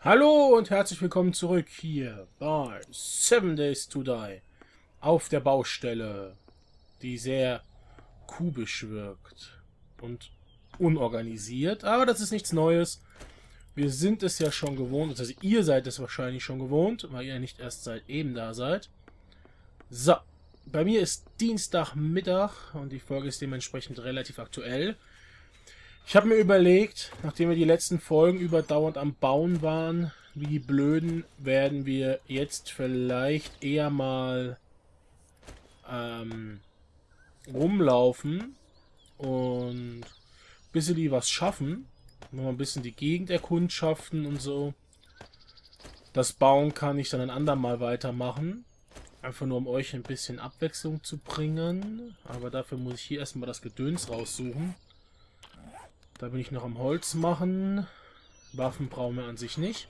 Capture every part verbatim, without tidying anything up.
Hallo und herzlich willkommen zurück hier bei Seven Days to Die auf der Baustelle, die sehr kubisch wirkt und unorganisiert, aber das ist nichts Neues. Wir sind es ja schon gewohnt, also ihr seid es wahrscheinlich schon gewohnt, weil ihr nicht erst seit eben da seid. So, bei mir ist Dienstagmittag und die Folge ist dementsprechend relativ aktuell. Ich habe mir überlegt, nachdem wir die letzten Folgen überdauernd am Bauen waren, wie die Blöden, werden wir jetzt vielleicht eher mal ähm, rumlaufen und ein bisschen die was schaffen. Noch ein bisschen die Gegend erkundschaften und so. Das Bauen kann ich dann ein andermal weitermachen. Einfach nur, um euch ein bisschen Abwechslung zu bringen. Aber dafür muss ich hier erstmal das Gedöns raussuchen. Da bin ich noch am Holz machen. Waffen brauchen wir an sich nicht.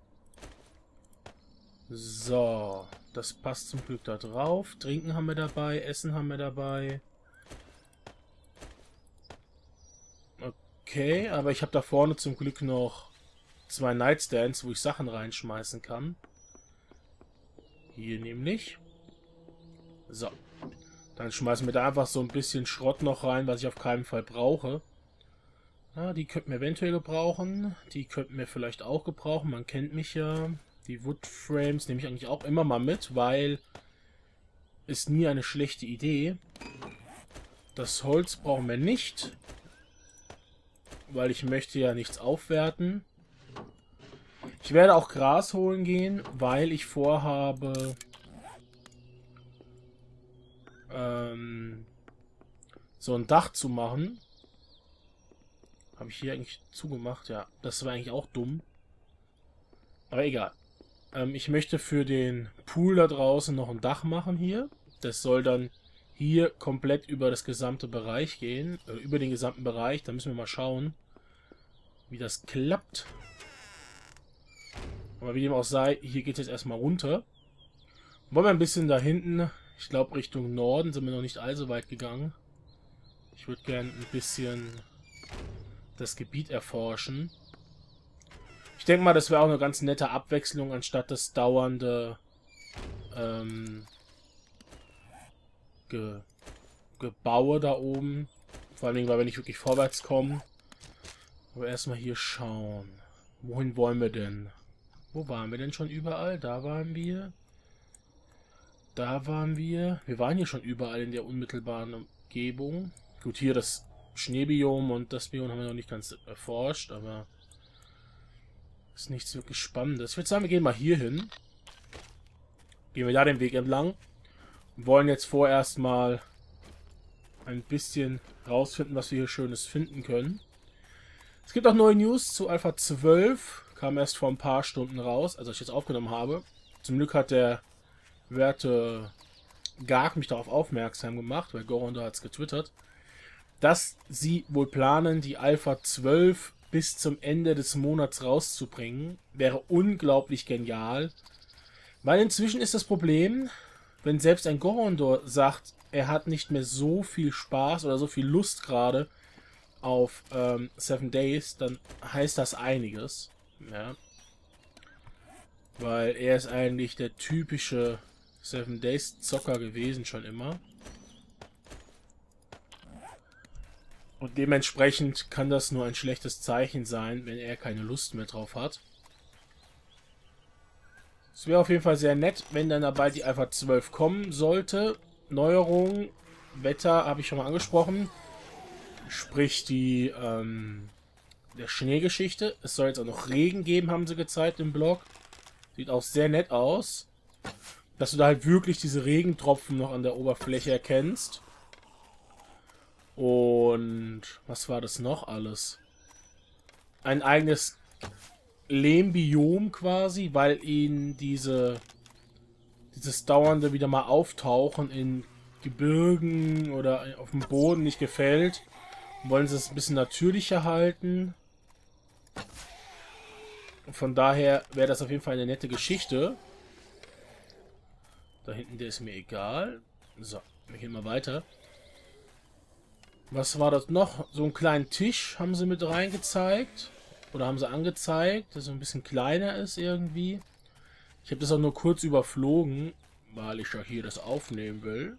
So, das passt zum Glück da drauf. Trinken haben wir dabei, Essen haben wir dabei. Okay, aber ich habe da vorne zum Glück noch zwei Nightstands, wo ich Sachen reinschmeißen kann. Hier nämlich. So, dann schmeißen wir da einfach so ein bisschen Schrott noch rein, was ich auf keinen Fall brauche. Ja, die könnten wir eventuell gebrauchen. Die könnten wir vielleicht auch gebrauchen. Man kennt mich ja. Die Woodframes nehme ich eigentlich auch immer mal mit, weil ist nie eine schlechte Idee. Das Holz brauchen wir nicht, weil ich möchte ja nichts aufwerten. Ich werde auch Gras holen gehen, weil ich vorhabe, ähm, so ein Dach zu machen. Habe ich hier eigentlich zugemacht? Ja, das war eigentlich auch dumm. Aber egal. Ähm, ich möchte für den Pool da draußen noch ein Dach machen hier. Das soll dann hier komplett über das gesamte Bereich gehen. Äh, über den gesamten Bereich. Da müssen wir mal schauen, wie das klappt. Aber wie dem auch sei, hier geht es jetzt erstmal runter. Wollen wir ein bisschen da hinten, ich glaube Richtung Norden, sind wir noch nicht allzu weit gegangen. Ich würde gerne ein bisschen das Gebiet erforschen. Ich denke mal, das wäre auch eine ganz nette Abwechslung, anstatt das dauernde ähm, Ge Gebaue da oben. Vor allen Dingen, weil wir nicht wirklich vorwärts kommen. Aber erstmal hier schauen. Wohin wollen wir denn? Wo waren wir denn schon überall? Da waren wir. Da waren wir. Wir waren hier schon überall in der unmittelbaren Umgebung. Gut, hier das Schneebiom und das Biom haben wir noch nicht ganz erforscht, aber ist nichts wirklich Spannendes. Ich würde sagen, wir gehen mal hier hin. Gehen wir da den Weg entlang. Und wollen jetzt vorerst mal ein bisschen rausfinden, was wir hier Schönes finden können. Es gibt auch neue News zu Alpha zwölf. Kam erst vor ein paar Stunden raus, als ich jetzt aufgenommen habe. Zum Glück hat der werte Garg mich darauf aufmerksam gemacht, weil Gorondor hat es getwittert, dass sie wohl planen, die Alpha zwölf bis zum Ende des Monats rauszubringen. Wäre unglaublich genial. Weil inzwischen ist das Problem, wenn selbst ein Gorondor sagt, er hat nicht mehr so viel Spaß oder so viel Lust gerade auf ähm, Seven Days, dann heißt das einiges. Ja. Weil er ist eigentlich der typische Seven Days Zocker gewesen schon immer. Und dementsprechend kann das nur ein schlechtes Zeichen sein, wenn er keine Lust mehr drauf hat. Es wäre auf jeden Fall sehr nett, wenn dann da bald die Alpha zwölf kommen sollte. Neuerungen, Wetter habe ich schon mal angesprochen. Sprich die ähm, der Schneegeschichte. Es soll jetzt auch noch Regen geben, haben sie gezeigt im Blog. Sieht auch sehr nett aus. Dass du da halt wirklich diese Regentropfen noch an der Oberfläche erkennst. Und was war das noch alles? Ein eigenes Lehmbiom quasi, weil ihnen diese dieses dauernde wieder mal auftauchen in Gebirgen oder auf dem Boden nicht gefällt. Wollen sie es ein bisschen natürlicher halten. Von daher wäre das auf jeden Fall eine nette Geschichte. Da hinten, der ist mir egal. So, wir gehen mal weiter. Was war das noch? So einen kleinen Tisch haben sie mit reingezeigt. Oder haben sie angezeigt, dass es ein bisschen kleiner ist irgendwie. Ich habe das auch nur kurz überflogen, weil ich ja hier das aufnehmen will.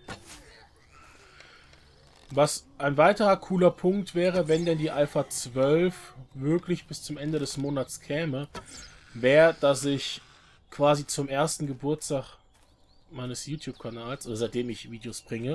Was ein weiterer cooler Punkt wäre, wenn denn die Alpha zwölf wirklich bis zum Ende des Monats käme, wäre, dass ich quasi zum ersten Geburtstag meines YouTube-Kanals, oder seitdem ich Videos bringe,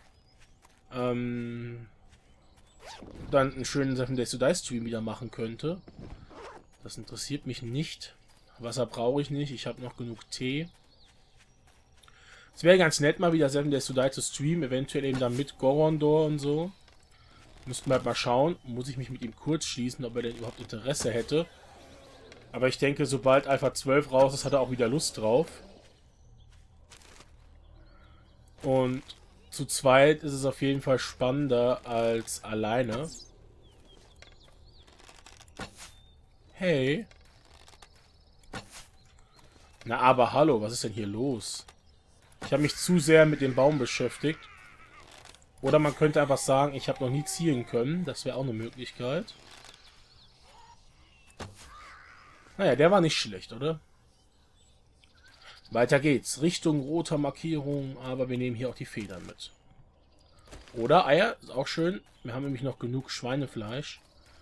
ähm, dann einen schönen Seven Days to Die Stream wieder machen könnte. Das interessiert mich nicht. Wasser brauche ich nicht, ich habe noch genug Tee. Es wäre ganz nett, mal wieder Seven Days to Die zu streamen, eventuell eben dann mit Gorondor und so. Müssten wir halt mal schauen. Muss ich mich mit ihm kurz schließen, ob er denn überhaupt Interesse hätte. Aber ich denke, sobald Alpha zwölf raus ist, hat er auch wieder Lust drauf. Und zu zweit ist es auf jeden Fall spannender als alleine. Hey. Na aber hallo, was ist denn hier los? Ich habe mich zu sehr mit dem Baum beschäftigt. Oder man könnte einfach sagen, ich habe noch nie zielen können. Das wäre auch eine Möglichkeit. Naja, der war nicht schlecht, oder? Weiter geht's. Richtung roter Markierung, aber wir nehmen hier auch die Federn mit. Oder Eier, ist auch schön. Wir haben nämlich noch genug Schweinefleisch.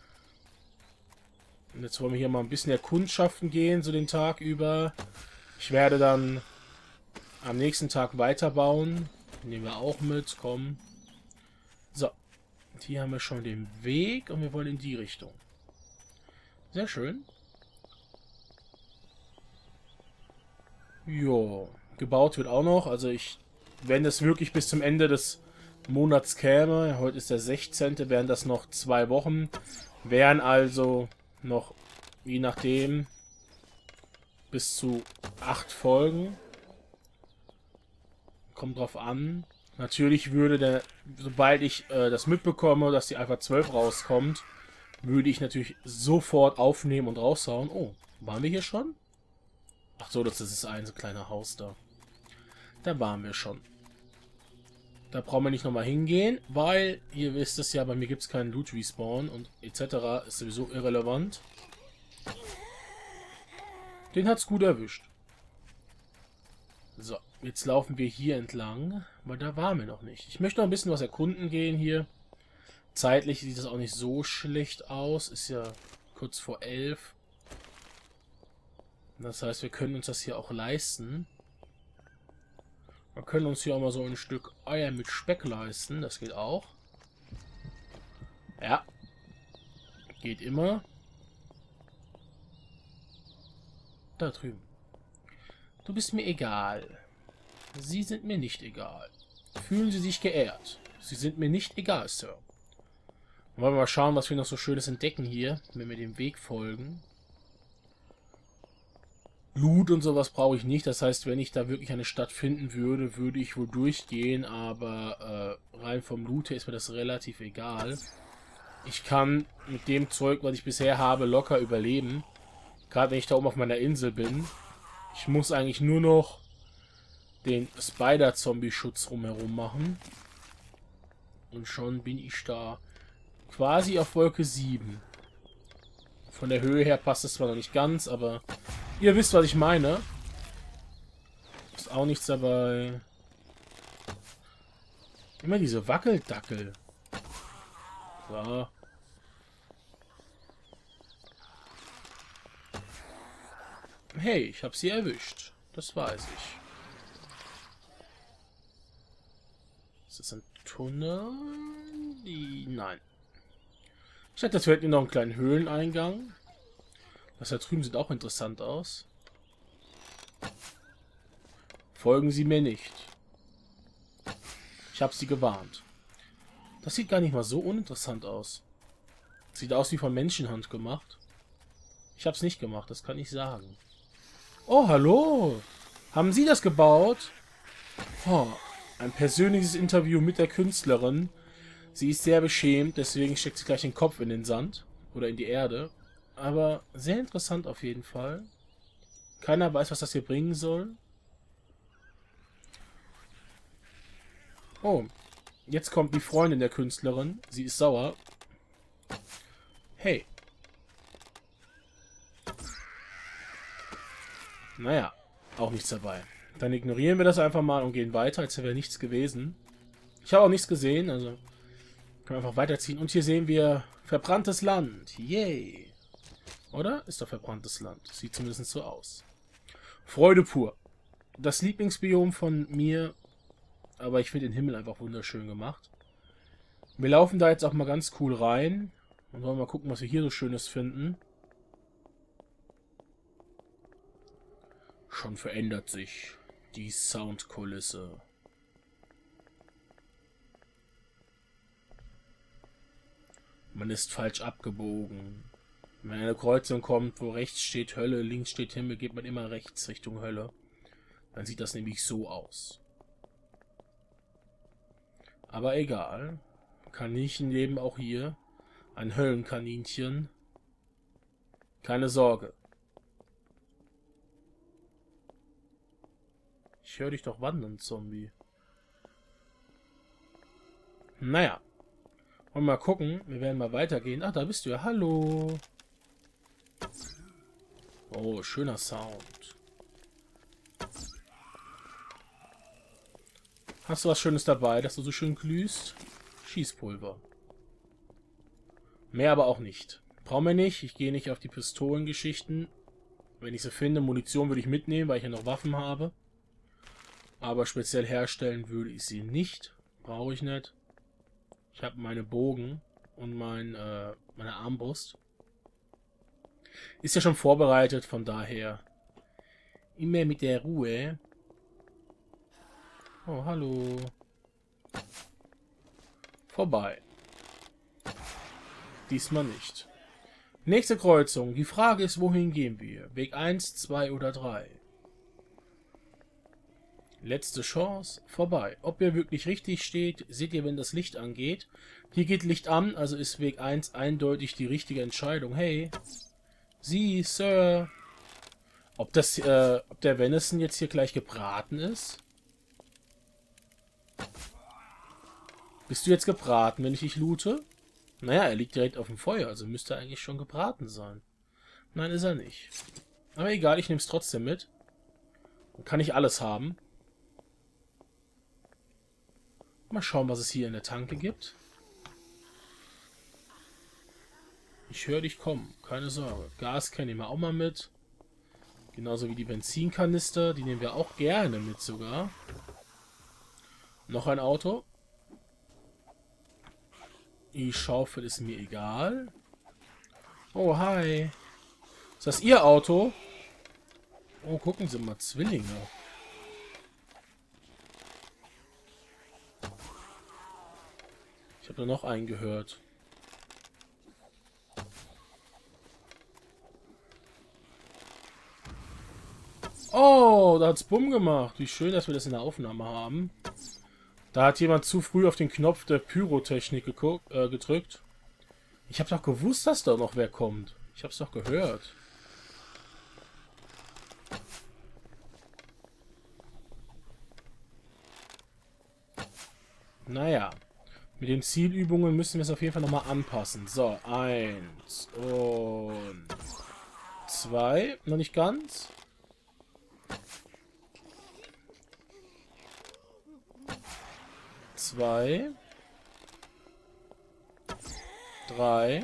Und jetzt wollen wir hier mal ein bisschen erkundschaften gehen, so den Tag über. Ich werde dann am nächsten Tag weiterbauen. Nehmen wir auch mit, komm. So. Und hier haben wir schon den Weg und wir wollen in die Richtung. Sehr schön. Jo, gebaut wird auch noch. Also ich, wenn es wirklich bis zum Ende des Monats käme, heute ist der sechzehnte, wären das noch zwei Wochen. Wären also noch, je nachdem, bis zu acht Folgen. Kommt drauf an. Natürlich würde der, sobald ich äh, das mitbekomme, dass die Alpha zwölf rauskommt, würde ich natürlich sofort aufnehmen und raushauen. Oh, waren wir hier schon? Ach so, das ist ein so kleiner Haus da. Da waren wir schon. Da brauchen wir nicht nochmal hingehen, weil, ihr wisst es ja, bei mir gibt es keinen Loot-Respawn und et cetera ist sowieso irrelevant. Den hat's gut erwischt. So, jetzt laufen wir hier entlang, weil da waren wir noch nicht. Ich möchte noch ein bisschen was erkunden gehen hier. Zeitlich sieht das auch nicht so schlecht aus. Ist ja kurz vor elf. Das heißt, wir können uns das hier auch leisten. Wir können uns hier auch mal so ein Stück Eier mit Speck leisten. Das geht auch. Ja. Geht immer. Da drüben. Du bist mir egal. Sie sind mir nicht egal. Fühlen Sie sich geehrt. Sie sind mir nicht egal, Sir. Wollen wir mal schauen, was wir noch so Schönes entdecken hier, wenn wir dem Weg folgen. Loot und sowas brauche ich nicht. Das heißt, wenn ich da wirklich eine Stadt finden würde, würde ich wohl durchgehen. Aber äh, rein vom Loot her ist mir das relativ egal. Ich kann mit dem Zeug, was ich bisher habe, locker überleben. Gerade wenn ich da oben auf meiner Insel bin. Ich muss eigentlich nur noch den Spider-Zombie-Schutz rumherum machen. Und schon bin ich da quasi auf Wolke sieben. Von der Höhe her passt es zwar noch nicht ganz, aber ihr wisst, was ich meine. Ist auch nichts dabei. Immer diese Wackeldackel. So. Hey, ich habe sie erwischt. Das weiß ich. Ist das ein Tunnel? Die... Nein. Ich dachte, das wäre noch einen kleinen Höhleneingang. Das da drüben sieht auch interessant aus. Folgen Sie mir nicht. Ich habe Sie gewarnt. Das sieht gar nicht mal so uninteressant aus. Sieht aus wie von Menschenhand gemacht. Ich habe es nicht gemacht, das kann ich sagen. Oh, hallo. Haben Sie das gebaut? Oh, ein persönliches Interview mit der Künstlerin. Sie ist sehr beschämt, deswegen steckt sie gleich den Kopf in den Sand. Oder in die Erde. Aber sehr interessant auf jeden Fall. Keiner weiß, was das hier bringen soll. Oh, jetzt kommt die Freundin der Künstlerin. Sie ist sauer. Hey. Naja, auch nichts dabei. Dann ignorieren wir das einfach mal und gehen weiter, als wäre nichts gewesen. Ich habe auch nichts gesehen, also können wir einfach weiterziehen. Und hier sehen wir verbranntes Land. Yay! Oder? Ist doch verbranntes Land. Sieht zumindest so aus. Freude pur. Das Lieblingsbiom von mir, aber ich finde den Himmel einfach wunderschön gemacht. Wir laufen da jetzt auch mal ganz cool rein und wollen mal gucken, was wir hier so Schönes finden. Schon verändert sich die Soundkulisse. Man ist falsch abgebogen. Wenn eine Kreuzung kommt, wo rechts steht Hölle, links steht Himmel, geht man immer rechts Richtung Hölle. Dann sieht das nämlich so aus. Aber egal. Kaninchen leben auch hier. Ein Höllenkaninchen. Keine Sorge. Ich höre dich doch wandern, Zombie. Naja. Und mal gucken. Wir werden mal weitergehen. Ach, da bist du ja. Hallo. Oh, schöner Sound. Hast du was Schönes dabei, dass du so schön glühst? Schießpulver. Mehr aber auch nicht. Brauchen wir nicht. Ich gehe nicht auf die Pistolengeschichten. Wenn ich sie finde, Munition würde ich mitnehmen, weil ich ja noch Waffen habe. Aber speziell herstellen würde ich sie nicht. Brauche ich nicht. Ich habe meine Bogen und mein, äh, meine Armbrust. Ist ja schon vorbereitet, von daher immer mit der Ruhe. Oh, hallo. Vorbei. Diesmal nicht. Nächste Kreuzung. Die Frage ist, wohin gehen wir? Weg eins, zwei oder drei? Letzte Chance. Vorbei. Ob ihr wirklich richtig steht, seht ihr, wenn das Licht angeht. Hier geht Licht an, also ist Weg eins eindeutig die richtige Entscheidung. Hey, Sie, Sir. Ob das, äh, ob der Venison jetzt hier gleich gebraten ist? Bist du jetzt gebraten, wenn ich dich loote? Naja, er liegt direkt auf dem Feuer, also müsste er eigentlich schon gebraten sein. Nein, ist er nicht. Aber egal, ich nehme es trotzdem mit. Dann kann ich alles haben. Mal schauen, was es hier in der Tanke gibt. Ich höre dich kommen, keine Sorge. Gas nehmen wir auch mal mit. Genauso wie die Benzinkanister, die nehmen wir auch gerne mit sogar. Noch ein Auto. Die Schaufel ist mir egal. Oh, hi. Ist das Ihr Auto? Oh, gucken Sie mal, Zwillinge. Ich habe nur noch einen gehört. Oh, da hat's Bumm gemacht. Wie schön, dass wir das in der Aufnahme haben. Da hat jemand zu früh auf den Knopf der Pyrotechnik geguckt, äh, gedrückt. Ich habe doch gewusst, dass da noch wer kommt. Ich habe es doch gehört. Naja. Mit den Zielübungen müssen wir es auf jeden Fall nochmal anpassen. So, eins und zwei. Noch nicht ganz. Zwei. Drei.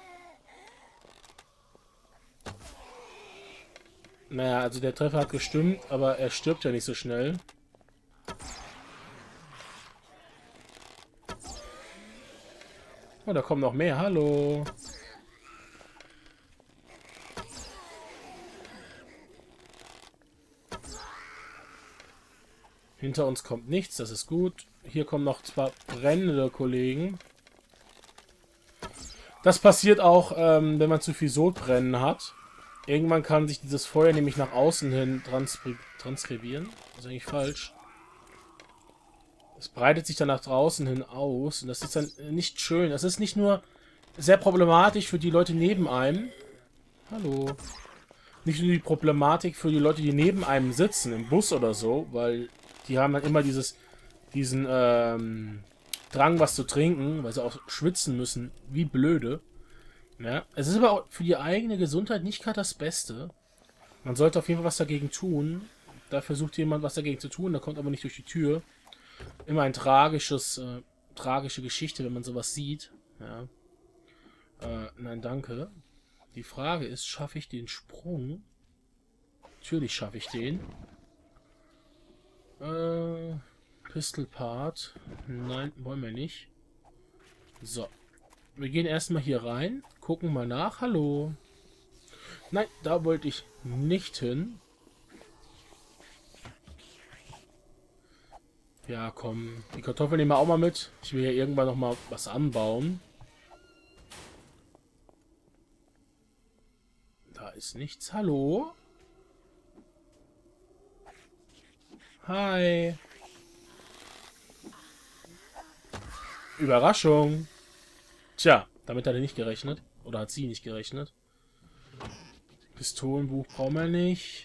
Naja, also der Treffer hat gestimmt, aber er stirbt ja nicht so schnell. Oh, da kommen noch mehr. Hallo. Hinter uns kommt nichts, das ist gut. Hier kommen noch zwei brennende Kollegen. Das passiert auch, ähm, wenn man zu viel Sodbrennen hat. Irgendwann kann sich dieses Feuer nämlich nach außen hin transkri transkribieren. Das ist eigentlich falsch. Es breitet sich dann nach draußen hin aus. Und das ist dann nicht schön. Das ist nicht nur sehr problematisch für die Leute neben einem. Hallo. Nicht nur die Problematik für die Leute, die neben einem sitzen, im Bus oder so, weil die haben dann immer dieses, diesen ähm, Drang, was zu trinken, weil sie auch schwitzen müssen, wie blöde. Ja, es ist aber auch für die eigene Gesundheit nicht gerade das Beste. Man sollte auf jeden Fall was dagegen tun. Da versucht jemand was dagegen zu tun, da kommt aber nicht durch die Tür. Immer ein tragisches, äh, tragische Geschichte, wenn man sowas sieht. Ja. Äh, nein, danke. Die Frage ist, schaffe ich den Sprung? Natürlich schaffe ich den. Äh, Pistol Part. Nein, wollen wir nicht. So. Wir gehen erstmal hier rein, gucken mal nach. Hallo. Nein, da wollte ich nicht hin. Ja, komm. Die Kartoffeln nehmen wir auch mal mit. Ich will ja irgendwann noch mal was anbauen. Da ist nichts. Hallo? Hi. Überraschung. Tja, damit hat er nicht gerechnet. Oder hat sie nicht gerechnet. Pistolenbuch brauchen wir nicht.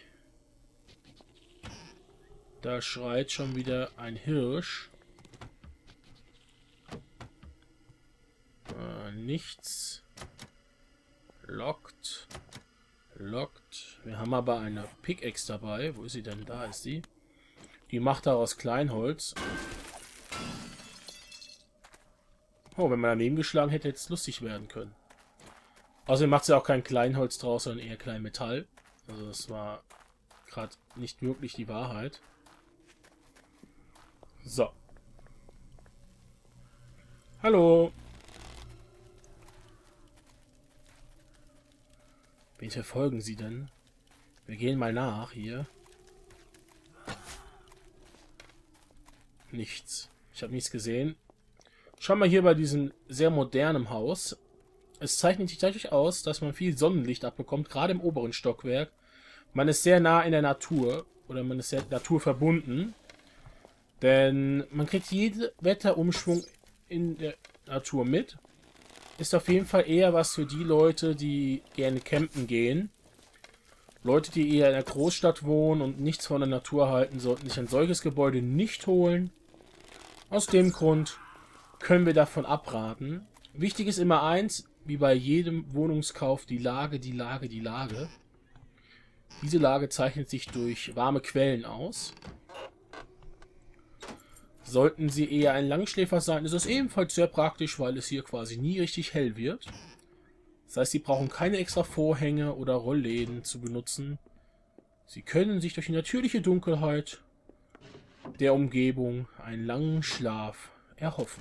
Da schreit schon wieder ein Hirsch. Äh, nichts. Lockt. Lockt. Wir haben aber eine Pickaxe dabei. Wo ist sie denn? Da ist sie. Die macht daraus Kleinholz. Oh, wenn man daneben geschlagen hätte, hätte es lustig werden können. Außerdem macht sie auch kein Kleinholz draus, sondern eher Kleinmetall. Also das war gerade nicht wirklich die Wahrheit. So. Hallo. Wen verfolgen Sie denn? Wir gehen mal nach hier. Nichts. Ich habe nichts gesehen. Schauen wir hier bei diesem sehr modernen Haus. Es zeichnet sich dadurch aus, dass man viel Sonnenlicht abbekommt, gerade im oberen Stockwerk. Man ist sehr nah in der Natur oder man ist sehr naturverbunden. Denn man kriegt jeden Wetterumschwung in der Natur mit. Ist auf jeden Fall eher was für die Leute, die gerne campen gehen. Leute, die eher in der Großstadt wohnen und nichts von der Natur halten, sollten sich ein solches Gebäude nicht holen. Aus dem Grund können wir davon abraten. Wichtig ist immer eins, wie bei jedem Wohnungskauf, die Lage, die Lage, die Lage. Diese Lage zeichnet sich durch warme Quellen aus. Sollten Sie eher ein Langschläfer sein, ist es ebenfalls sehr praktisch, weil es hier quasi nie richtig hell wird. Das heißt, Sie brauchen keine extra Vorhänge oder Rollläden zu benutzen. Sie können sich durch die natürliche Dunkelheit der Umgebung einen langen Schlaf erhoffen.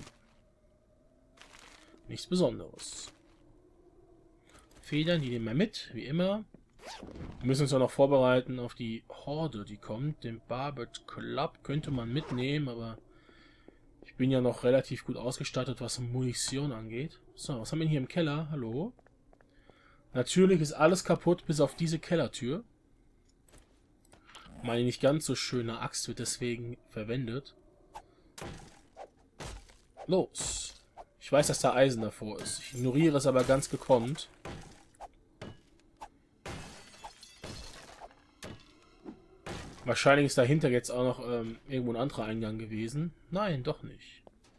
Nichts Besonderes. Federn, die nehmen wir mit, wie immer. Wir müssen uns auch noch vorbereiten auf die Horde, die kommt. Den Barbet Club könnte man mitnehmen, aber ich bin ja noch relativ gut ausgestattet, was Munition angeht. So, was haben wir hier im Keller? Hallo? Natürlich ist alles kaputt, bis auf diese Kellertür. Meine nicht ganz so schöne Axt wird deswegen verwendet. Los! Ich weiß, dass da Eisen davor ist. Ich ignoriere es aber ganz gekonnt. Wahrscheinlich ist dahinter jetzt auch noch ähm, irgendwo ein anderer Eingang gewesen. Nein, doch nicht.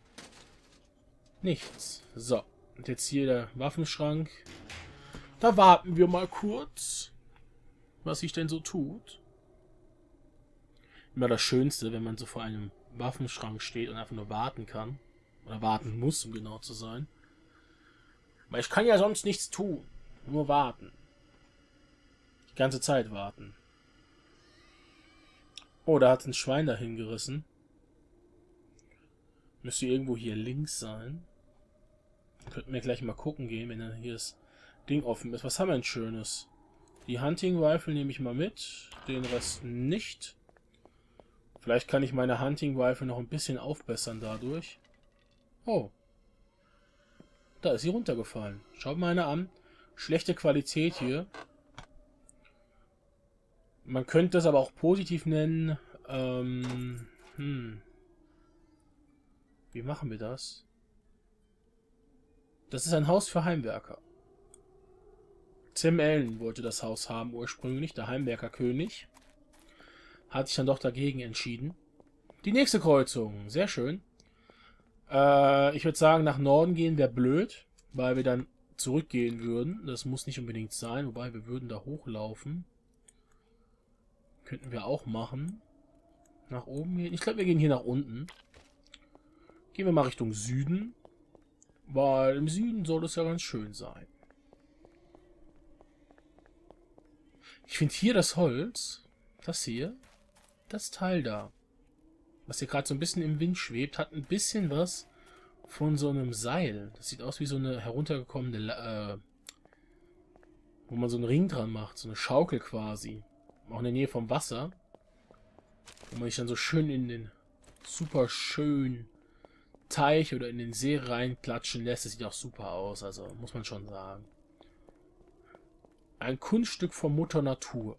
Nichts. So. Und jetzt hier der Waffenschrank. Da warten wir mal kurz, was sich denn so tut. Immer das Schönste, wenn man so vor einem Waffenschrank steht und einfach nur warten kann. Oder warten muss, um genau zu sein. Weil ich kann ja sonst nichts tun. Nur warten. Die ganze Zeit warten. Oh, da hat ein Schwein dahin gerissen. Müsste irgendwo hier links sein. Könnten wir gleich mal gucken gehen, wenn dann hier das Ding offen ist. Was haben wir denn Schönes? Die Hunting Rifle nehme ich mal mit. Den Rest nicht. Vielleicht kann ich meine Hunting Rifle noch ein bisschen aufbessern dadurch. Oh. Da ist sie runtergefallen. Schaut mal eine an. Schlechte Qualität hier. Man könnte es aber auch positiv nennen. Ähm, hm. Wie machen wir das? Das ist ein Haus für Heimwerker. Tim Allen wollte das Haus haben ursprünglich, der Heimwerkerkönig. Hat sich dann doch dagegen entschieden. Die nächste Kreuzung, sehr schön. Äh, ich würde sagen, nach Norden gehen wäre blöd, weil wir dann zurückgehen würden. Das muss nicht unbedingt sein, wobei wir würden da hochlaufen. Könnten wir auch machen. Nach oben gehen. Ich glaube, wir gehen hier nach unten. Gehen wir mal Richtung Süden. Weil im Süden soll es ja ganz schön sein. Ich finde hier das Holz, das hier, das Teil da, was hier gerade so ein bisschen im Wind schwebt, hat ein bisschen was von so einem Seil. Das sieht aus wie so eine heruntergekommene, äh, wo man so einen Ring dran macht, so eine Schaukel quasi. Auch in der Nähe vom Wasser. Wo man sich dann so schön in den super schönen Teich oder in den See reinklatschen lässt. Das sieht auch super aus, also muss man schon sagen. Ein Kunststück von Mutter Natur.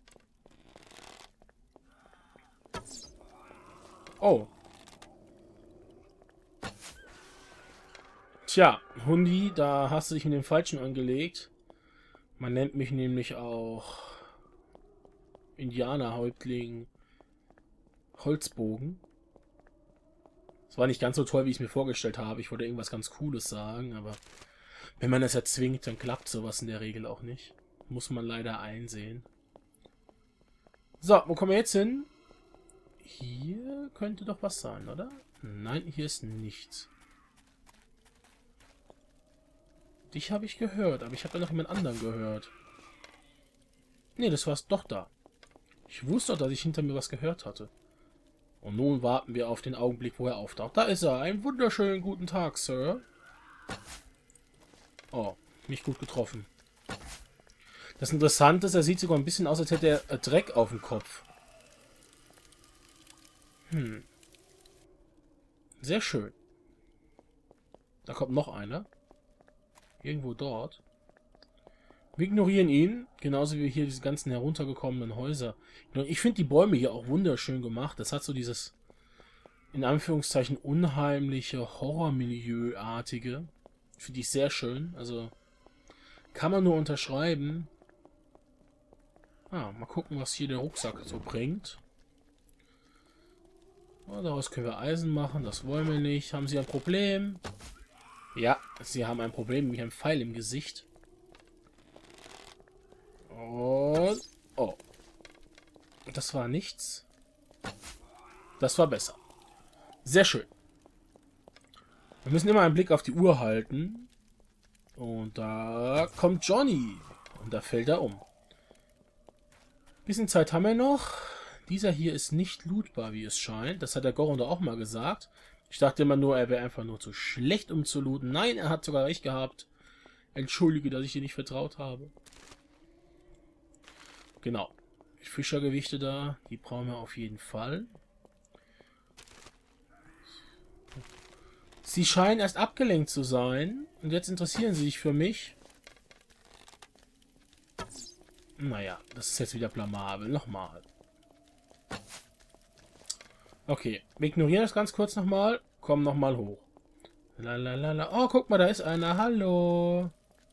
Oh. Tja, Hundi, da hast du dich mit dem Falschen angelegt. Man nennt mich nämlich auch Indianerhäuptling Holzbogen. Das war nicht ganz so toll, wie ich es mir vorgestellt habe. Ich wollte irgendwas ganz Cooles sagen, aber wenn man das erzwingt, dann klappt sowas in der Regel auch nicht. Muss man leider einsehen. So, wo kommen wir jetzt hin? Hier könnte doch was sein, oder? Nein, hier ist nichts. Dich habe ich gehört, aber ich habe da noch jemand anderen gehört. Nee, das war's doch da. Ich wusste doch, dass ich hinter mir was gehört hatte. Und nun warten wir auf den Augenblick, wo er auftaucht. Da ist er. Einen wunderschönen guten Tag, Sir. Oh, nicht gut getroffen. Das Interessante ist, er sieht sogar ein bisschen aus, als hätte er Dreck auf dem Kopf. Hm. Sehr schön. Da kommt noch einer. Irgendwo dort. Wir ignorieren ihn, genauso wie hier diese ganzen heruntergekommenen Häuser. Ich finde die Bäume hier auch wunderschön gemacht. Das hat so dieses, in Anführungszeichen, unheimliche, Horrormilieu-artige. Finde ich sehr schön. Also, kann man nur unterschreiben. Ah, mal gucken, was hier der Rucksack so bringt. Oh, daraus können wir Eisen machen, das wollen wir nicht. Haben Sie ein Problem? Ja, Sie haben ein Problem mit einem Pfeil im Gesicht. Und... Oh. Das war nichts. Das war besser. Sehr schön. Wir müssen immer einen Blick auf die Uhr halten. Und da kommt Johnny. Und da fällt er um. Bisschen Zeit haben wir noch. Dieser hier ist nicht lootbar, wie es scheint. Das hat der Goron auch mal gesagt. Ich dachte immer nur, er wäre einfach nur zu schlecht, um zu looten. Nein, er hat sogar recht gehabt. Entschuldige, dass ich dir nicht vertraut habe. Genau. Fischergewichte da, die brauchen wir auf jeden Fall. Sie scheinen erst abgelenkt zu sein. Und jetzt interessieren sie sich für mich. Naja, das ist jetzt wieder blamabel. Nochmal. Okay, wir ignorieren das ganz kurz nochmal. Kommen nochmal hoch. Lalalala. Oh, guck mal, da ist einer. Hallo.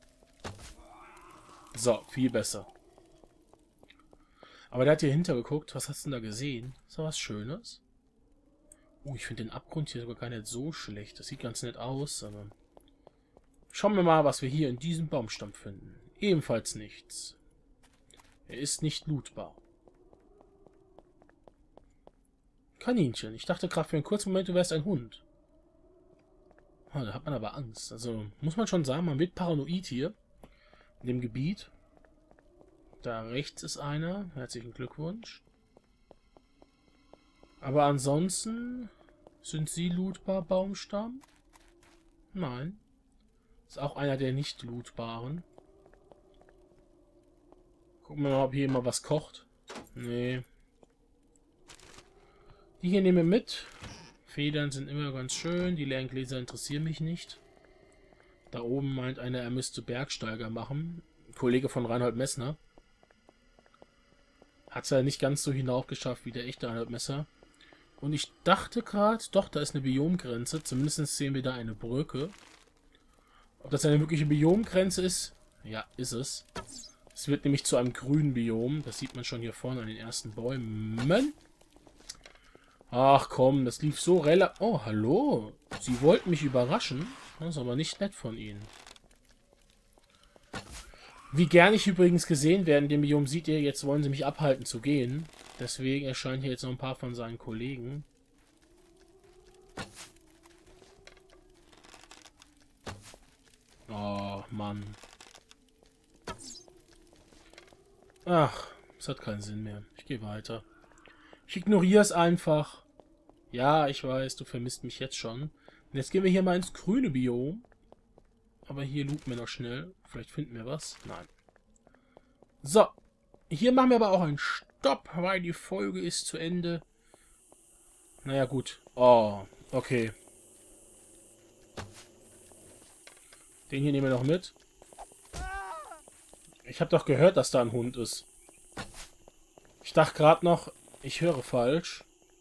So, viel besser. Aber der hat hier hintergeguckt. Was hast du denn da gesehen? Ist da was Schönes? Oh, ich finde den Abgrund hier sogar gar nicht so schlecht. Das sieht ganz nett aus, aber... Schauen wir mal, was wir hier in diesem Baumstamm finden. Ebenfalls nichts. Er ist nicht lootbar. Kaninchen. Ich dachte gerade für einen kurzen Moment, du wärst ein Hund. Oh, da hat man aber Angst. Also, muss man schon sagen, man wird paranoid hier. In dem Gebiet. Da rechts ist einer. Herzlichen Glückwunsch. Aber ansonsten... Sind Sie lootbar, Baumstamm? Nein. Ist auch einer der nicht lootbaren. Gucken wir mal, ob hier immer was kocht. Nee. Die hier nehmen wir mit. Federn sind immer ganz schön. Die leeren Gläser interessieren mich nicht. Da oben meint einer, er müsste Bergsteiger machen. Ein Kollege von Reinhold Messner. Hat es ja nicht ganz so hinauf geschafft wie der echte Reinhold Messner. Und ich dachte gerade, doch, da ist eine Biomgrenze. Zumindest sehen wir da eine Brücke. Ob das eine wirkliche Biomgrenze ist? Ja, ist es. Es wird nämlich zu einem grünen Biom. Das sieht man schon hier vorne an den ersten Bäumen. Ach komm, das lief so relativ... Oh, hallo. Sie wollten mich überraschen. Das ist aber nicht nett von Ihnen. Wie gern ich übrigens gesehen werde in dem Biom, seht ihr, jetzt wollen sie mich abhalten zu gehen. Deswegen erscheinen hier jetzt noch ein paar von seinen Kollegen. Oh, Mann. Ach, es hat keinen Sinn mehr. Ich gehe weiter. Ich ignoriere es einfach. Ja, ich weiß, du vermisst mich jetzt schon. Und jetzt gehen wir hier mal ins grüne Biom. Aber hier looten wir noch schnell. Vielleicht finden wir was. Nein. So. Hier machen wir aber auch einen Stopp, weil die Folge ist zu Ende. Naja, gut. Oh, okay. Den hier nehmen wir noch mit. Ich habe doch gehört, dass da ein Hund ist. Ich dachte gerade noch, ich höre falsch.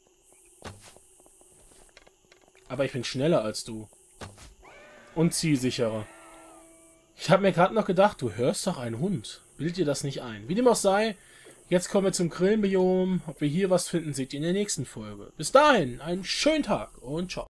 Aber ich bin schneller als du. Und zielsicherer. Ich habe mir gerade noch gedacht, du hörst doch einen Hund. Bild dir das nicht ein. Wie dem auch sei, jetzt kommen wir zum Grillenbiom. Ob wir hier was finden, seht ihr in der nächsten Folge. Bis dahin, einen schönen Tag und ciao.